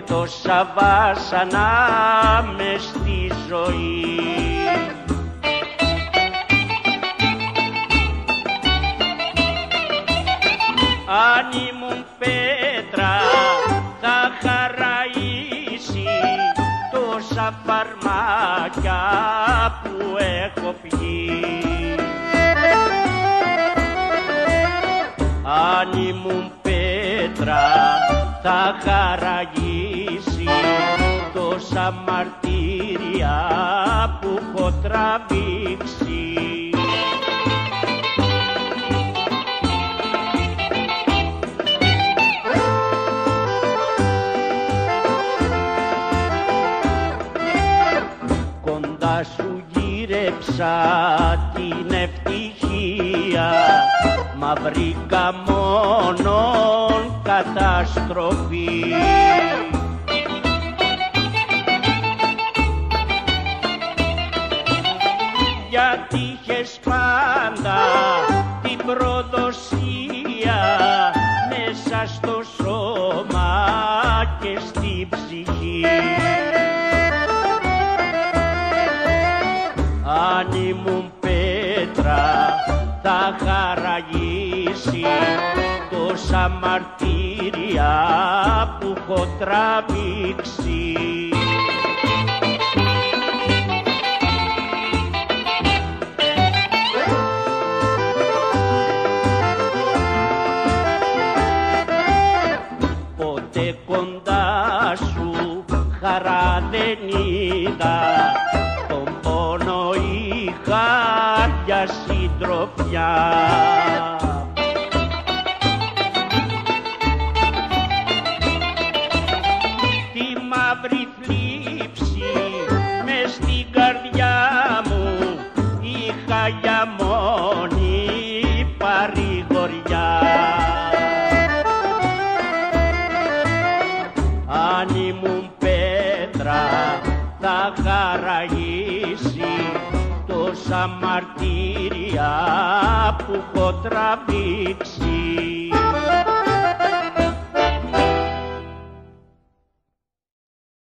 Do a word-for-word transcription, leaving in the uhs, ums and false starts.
τόσα βάσανα μες στη ζωή. Αν ήμουν πέτρα θα χαραΐσει τόσα φαρμάκια που έχω πιει. Αν ήμουν πέτρα θα χαραγήσει τόσα μαρτύρια που έχω τραβήξει. Κοντά σου γύρεψα την ευτυχία, μα βρήκα μόνον καταστροφή. Γιατί είχες πάντα την προδοσία μέσα στο σώμα και στην ψυχή. Αν ήμουν πέτρα θα χαραγήσει τόσα μαρτύρια που έχω τραβήξει. Ποτέ κοντά σου χαρά δεν είδα, τον πόνο είχα για συντροφιά. Τη μαύρη θλίψη μες στην καρδιά μου είχα για μόνη παρηγοριά. Αν ήμουν πέτρα θα χαραγήσει τόσα μαρτύρια που έχω τραβήξει.